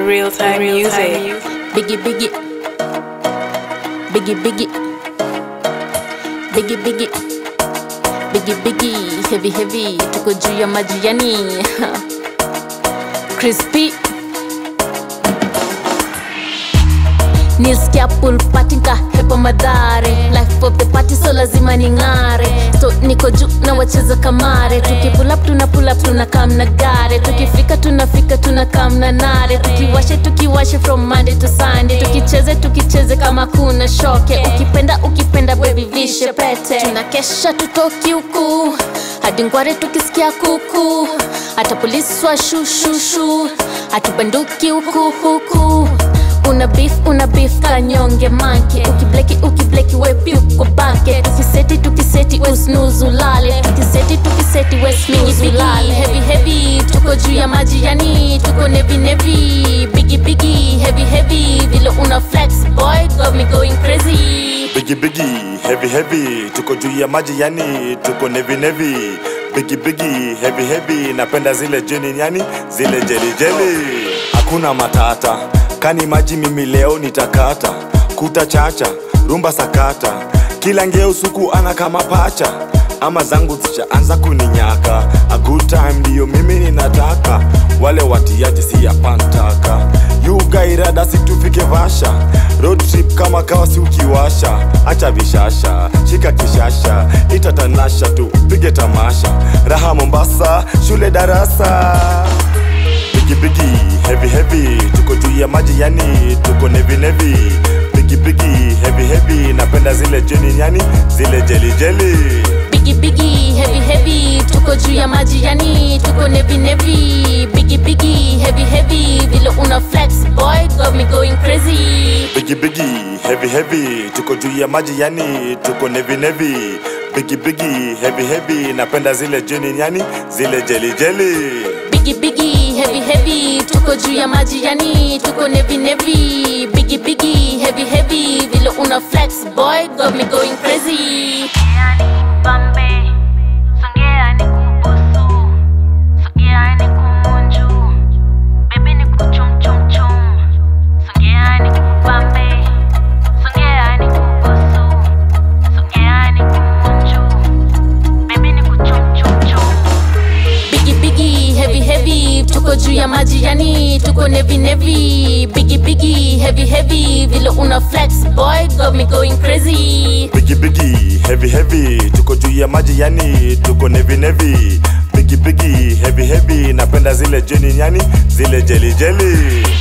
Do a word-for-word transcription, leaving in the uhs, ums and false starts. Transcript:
real time music. Biggie, biggie, biggie, biggie, biggie, biggie, biggie, biggie, heavy, heavy. Tuko juu ya maji yani crispy. Nilisikia pool party nka hepa madhare. Life of the party so lazima ningare. So niko juu na wacheza kamare. Tuki pull up tuna pull up tuna kam na gare. Tukifika tunafika tuna kam na nare. Tukiwashe tukiwashe from Monday to Sunday. Tukicheze tukicheze kama kuna shoke. Ukipenda ukipenda baby vishe pete. Tunakesha tutoki huku hadi ngware tukisikia kuku. Hata polisi wa shushushu hatubanduki huku huku. Una beef, una beef, kanyonge manke. Ukibleki, ukibleki, wepi uko banke. Tukiseti, tukiseti, we snooze ulale. Tukiseti, tukiseti, we snooze ulale. Heavy, heavy, tuko juu ya maji yani. Tuko nevi, nevi, biggie, biggie, heavy, heavy. Vilo una flex, boy, got me going crazy. Biggie, biggie, heavy, heavy, tuko juu ya maji yani. Tuko nevi, nevi, biggie, biggie, heavy, heavy. Napenda zile jeni yani, zile jelly, jelly. Hakuna matata, kani maji mimi leo nitakata. Kuta chacha, rumba sakata. Kila ngeo suku ana kama pacha. Ama zangu zishaanza kuninyaka. A good time ndiyo mimi ninataka. Wale watiaje si ya pantaka. Yuga irada si tufike vasha. Road trip kama kawa si ukiwasha. Acha vishasha, shika kishasha. Itatanasha tu, pige tamasha. Raha Mombasa, shule darasa. Biggie, biggie, heavy, heavy, tuko juu ya maji yani. Tuko nevi, nevi, biggie, biggie, heavy, heavy. Napenda zile jeni yani, zile jelly, jelly. Biggie, biggie, heavy, heavy, tuko juu ya maji yani. Tuko nevi, nevi, biggie, biggie, heavy, heavy. Vilo una flex, boy, got me going crazy. Biggie, biggie, heavy, heavy, tuko juu ya maji yani. Tuko nevi, nevi, biggie, biggie, heavy, heavy. Napenda zile jeni yani, zile jelly, jelly. Biggie, biggie, heavy, heavy, tuko juu ya maji yani. Tuko nevi, nevi, biggie, biggie, heavy, heavy. Vilo una flex, boy, got me going crazy. Tuko juu ya maji yani, tuko nevi, nevi, biggie, biggie, heavy, heavy. Vilo una flex, boy, got me going crazy. Biggie, biggie, heavy, heavy, tuko juu ya maji yani. Tuko nevi, nevi, biggie, biggie, heavy, heavy. Napenda zile jeni yani, zile jelly, jelly.